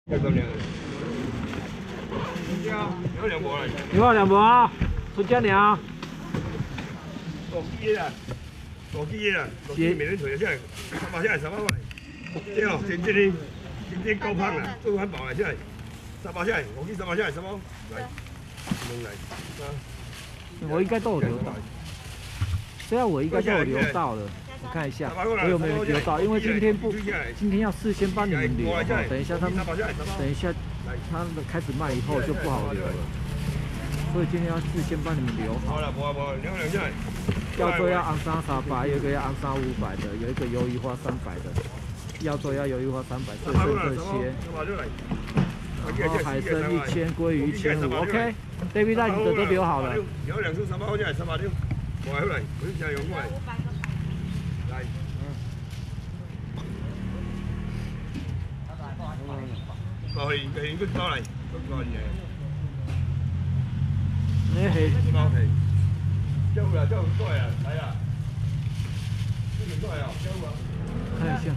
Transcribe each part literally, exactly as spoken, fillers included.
你好，两伯，出家娘。 大鸡的啦，大鸡的啦，大鸡每日退下来，三百下来，三百块。对哦，真正的，真正高胖啦，做汉堡来下来，三百下来，大鸡三百下来，三百来，能来啊。 我应该都有留到，对啊，我应该都有留到了。我看一下，我有没有留到？因为今天不，今天要事先帮你们留哈。等一下他们，等一下他们开始卖以后就不好留了。 所以今天要事先帮你们留好。好了，不不，两两下。要做要昂三三百，有一个要昂三五百的，有一个鱿鱼花三百的。要做要鱿鱼花三百，所以剩这些。然后海参一千，鲑鱼一千五 ，OK。David 带你的都留好了。 有两束三百块钱，三百六。过来过来，不是加油过来。来。包去，去个包来，个包嚟。 你係貓皮，交啦交過啊，睇啊，呢件都係啊，交啊， 看一下。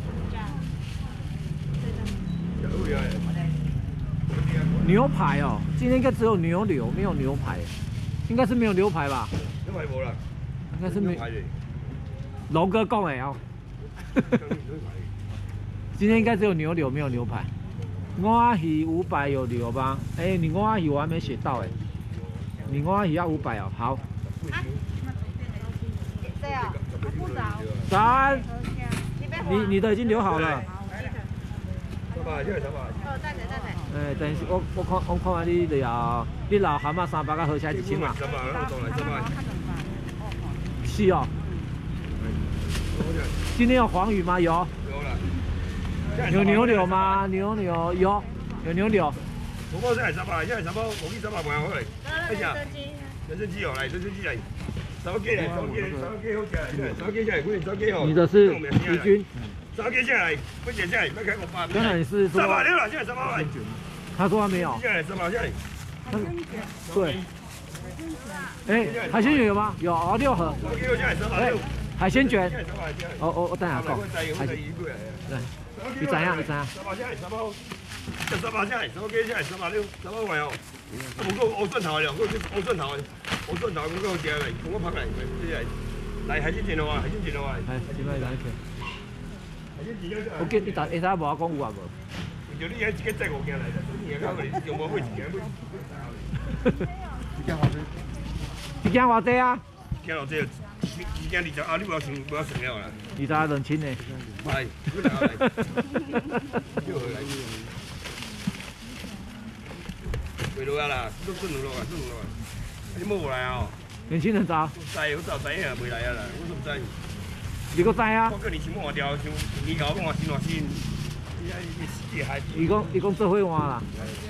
牛排哦，今天应该只有牛柳，没有牛排，应该是没有牛排吧？ 牛排冇啦， 应该是没。龙哥讲的哦。今天应该只有牛柳，没有牛排。蛙鱼五百有牛吧？哎、欸，你蛙鱼我还没写到哎、欸。 你蛙鱼要五百哦，好。 对啊，不早。 早安。你你的已经留好了。 三百，这个三百。 哦，再等再等。 哎，等我我看我看下你了，你老蛤蟆三百个合起来一千嘛。 三百，我到来三百。 是哦。今天有黄鱼吗？有。 有了。 有牛柳吗？牛柳有，有牛柳。 我包先係十八，一係十包，我呢十八萬開嚟。 人參雞， 人參雞哦，嚟人參雞嚟，手機嚟，手機，手機好嘅，手機真係，歡迎手機哦。 你的是怡君， 手機真係，不謝真係，乜睇我八。 剛才你是說？ 十八六啦，現在十八萬。 他說他沒有。 現在十八，現在。 對。哎，海鮮卷有嗎？有哦，六盒。 手機我現在十八六。 海鮮卷。哦哦，我等下講。 海鮮。 對。你怎樣？你怎樣？ 十八現在十八。 十八先係，十幾先係，十八六，十八位哦。我個我蒜頭嚟，我我蒜頭，我蒜頭嗰個隻嚟，同我拍嚟，即係嚟海鮮tiền咯，海鮮tiền咯，係。係點解嚟嘅？海鮮tiền我記你打你睇下無我講有啊無？就你喺自己製我件嚟，你而家佢用我開自己開。一件偌濟？ 一件偌濟啊？ 一件偌濟，一件二十啊，你無要算無要算了啦。 二十啊，兩千呢？ 係，幾多嚟？幾多嚟？ 回落啦，都順落啊，順落啊！你冇來啊？ 年輕人早。 知，我早知啊，未來啊啦，我都唔知。 你個知啊？ 我跟你先換掉，先你搞我先換先。你你你係？ 伊講伊講做伙換啦。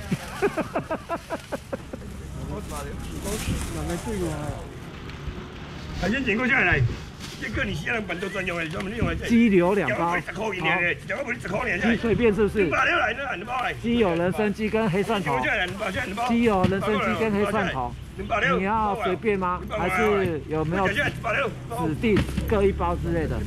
我話你，講人哋對我。係先整個出嚟。 这个你现在本都专用的，专门用来鸡柳两包， 十块一年的，两个不是十块一年。 鸡碎片是不是？ 八六来的，两包来。 鸡有人参鸡跟黑蒜头。鸡有人参鸡跟黑蒜头。你要随便吗？还是有没有指定各一包之类的？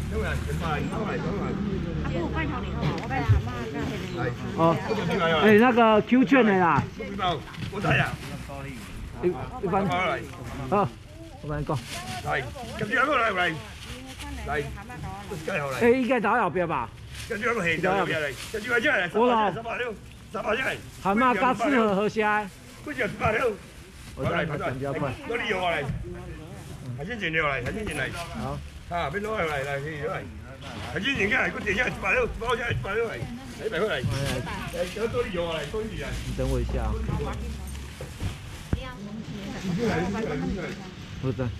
哦，哎，那个 Q 券的啦。 我睇啊。 一一般。好。 我幫你講。 係，跟住一個嚟嚟嚟，雞後嚟。 誒，依家打後邊吧。 跟住一個氣就入嚟，跟住一隻嚟， 我老十八六，十八隻嚟。 蛤蟆加四盒河蝦。 嗰隻十八六。 我再講比較快。 嗰啲肉嚟，係先前肉嚟，係先前嚟。 好。 啊，邊攞嚟嚟嚟，嚟嚟。係先前嘅係嗰隻係十八六，十八隻係十八六嚟，你咪過嚟。誒，有多啲肉嚟，多啲人。 你等我一下。好的。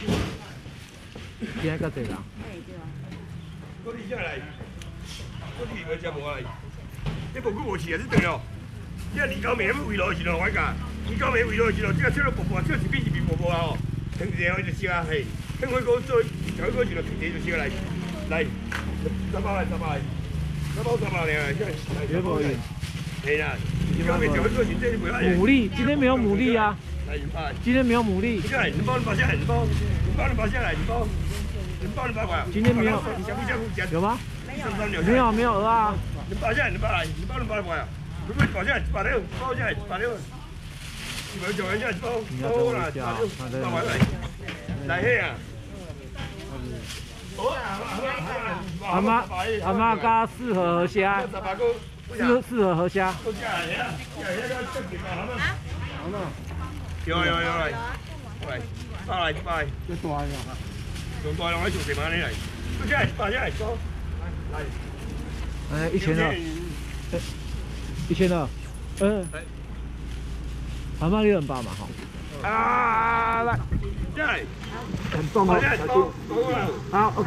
今日較濟人。 嗰啲真係嚟，嗰啲咪真冇嚟。你無辜無事啊！你對哦，即係年九尾咁回落去前度揾㗎，年九尾回落去前度，即係出咗薄薄，即係前邊前邊薄薄啊！哦，平時我就試下係，聽佢講最，有嗰前度平時就試下嚟嚟，十八嚟十八嚟，十八十八嚟啊！真係。幾多錢？係啦，年九尾就嗰前即係回來。 牡蠣，今天沒有牡蠣啊。 今天沒有牡蠣。 下來，你包你包下來，你包，你包你包下來，你包，你包你包過來。 今天沒有。有嗎？沒有沒有鵝啊。 你包下來，你包來，你包你包過來。 佢佢包下来，八六，包下来，八六。你们做人家包包啦，八六，八位嚟，嚟起啊！ 阿妈，阿妈家适合河虾，适适合河虾。 有有有嚟，嚟，包嚟包嚟， 一大啊！ 用大浪喺做成晚你嚟，都真係八一嚟包，嚟。 哎，一千二，一千二，嗯。阿妈六很八嘛哈。 啊，来，真係。 很重哦，小心。好 ，OK。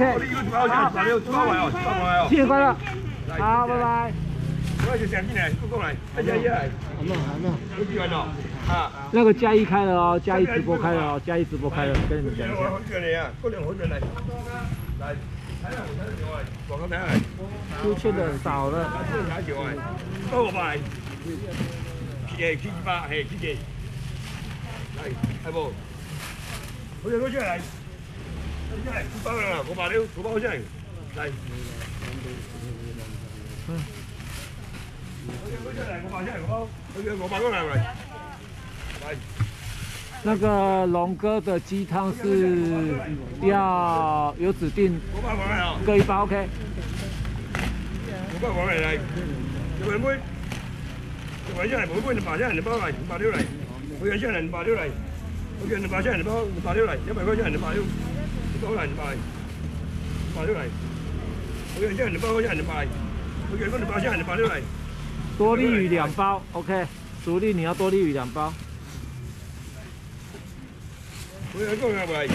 好，新年快乐。好，拜拜。 我就想进来，过过来，大家一来。 好嘛好嘛， 有几万哦？啊。 那个嘉义开了哦，嘉义直播开了哦，嘉义直播开了，跟你们讲一下。 好几来啊，过两好几来。来，睇下我睇下條啊，黃金睇下。 出現的很少了。 睇下條啊，多個牌。係幾百，係幾幾？係係冇。好似攞出嚟，出嚟，五百啦，五百了，五百出嚟，嚟。嗯。好似攞出嚟，五百出嚟，五百，好似五百個嚟嚟。嚟。 那個龍哥的雞湯是要有指定各一包 ，OK。 五百個嚟嚟，有兩杯。我一人每杯八千人包嚟，八六嚟；我一千人八六嚟；我一人八千人包八六嚟，一百個一人八六，包嚟八八六嚟；我一千人包一人八，我一個人八千人八六嚟。 多利魚兩包 ，OK。主力你要多利魚兩包。 我一個人嚟。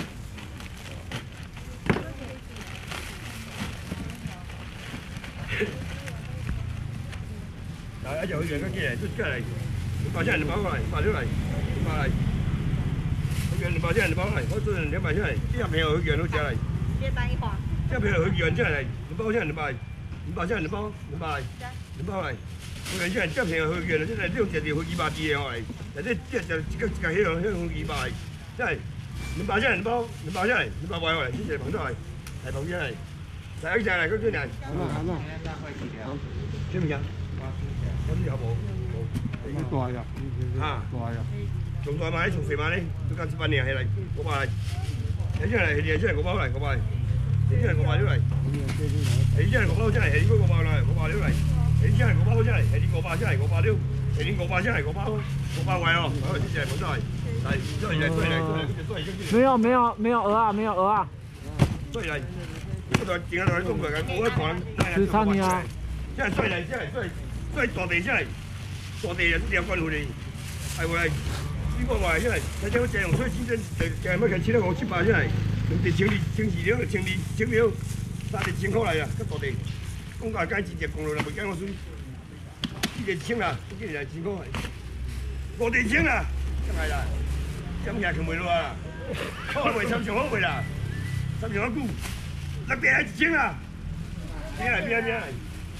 來，一隻好似嗰啲嚟，都出嚟，八千人包過嚟，八六嚟，八嚟，好似八千人包嚟，我做人兩百出嚟，啲人朋友佢樣都出嚟。 別單一塊。 啲朋友佢樣出嚟，你包千人包，你八千人包，你包嚟，你包嚟，我樣出嚟，啲朋友佢樣出嚟，呢種就係佢二百字嘅我嚟，嗱啲即係就自己自己起樣，起樣二百，真係你八千人包，你包出嚟，你包位我嚟，先至捧出嚟，係捧出嚟，第一隻嚟嗰啲人。 好嘛好嘛，好， 知唔知啊？嗰啲有冇？冇。 呢大呀，啊大呀， 從大買從肥買咧，都間十八年係嚟，我買嚟，你出嚟係出嚟我包嚟，我買，你出嚟我買咗嚟，你出嚟我包出嚟係呢個我包嚟，我包咗嚟，你出嚟我包出嚟係呢個包出嚟，我包咗，係呢個包出嚟我包，我包位哦，好，謝謝，冇錯係，係，都係嚟，都係嚟，都係嚟， 沒有沒有沒有鵝啊，沒有鵝啊， 都係嚟，我就點解同你講佢嘅，我一講， 吃餐廳啊， 即係都係嚟，即係都係。都係墮地出嚟，墮地人都有關佢哋，係喎係。呢個話因為睇睇我借用水錢真就就係乜嘅錢咧？我七百出嚟，用地清理清二兩，清理清了，三地清好嚟啊！咁墮地，公家間自隻公路啦，冇間我水，呢地清啦，呢地係清好嚟，墮地清啦，真係啦，今日佢冇咯啊，好為三上好為啦，三上一股，那邊係清啦，邊嚟邊嚟邊嚟。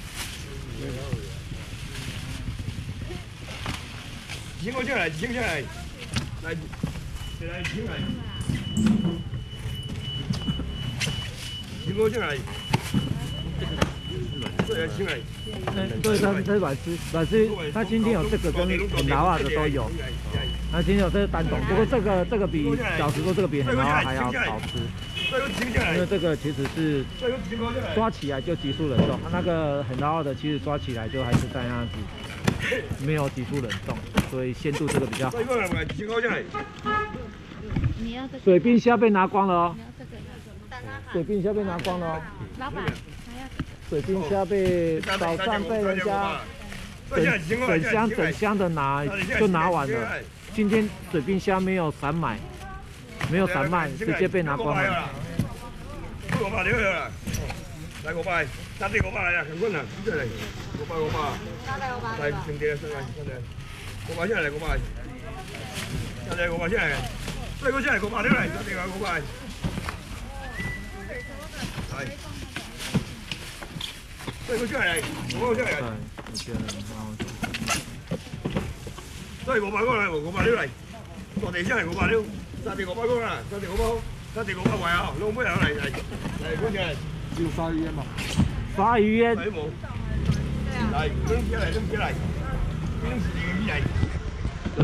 清我出嚟，清出嚟，嚟嚟清嚟，清我出嚟，对，清嚟。 对，它是这软丝，软丝它今天有这个跟很老啊的都有，它今天有这个单种，不过这个这个比小时候这个比很老啊还要好吃，因为这个其实是抓起来就急速冷冻，那个很老的其实抓起来就还是在那子，没有急速冷冻。所以鲜度这个比较好。水冰虾被拿光了哦。水冰虾被拿光了哦。 老板， 水冰虾被早上被人家整整箱整箱的拿就拿完了。今天水冰虾没有散买，没有散卖，直接被拿光了。 五百了啦，来五百，三地五百来啊，很困难，这来五百五百，来兄弟，上来上来。五百出嚟，五百，一隻五百出嚟，所以嗰出嚟五百出嚟，一定係五百，係，所以嗰出嚟，五百出嚟，所以五百嗰嚟，五百出嚟，落地出嚟五百了，三地五百嗰啦，三地五百，三地五百位啊，攞杯嚟嚟嚟嚟嗰隻， 要鯊魚煙嘛？ 鯊魚煙， 嚟冇，嚟拎起嚟拎起嚟。 平时你来。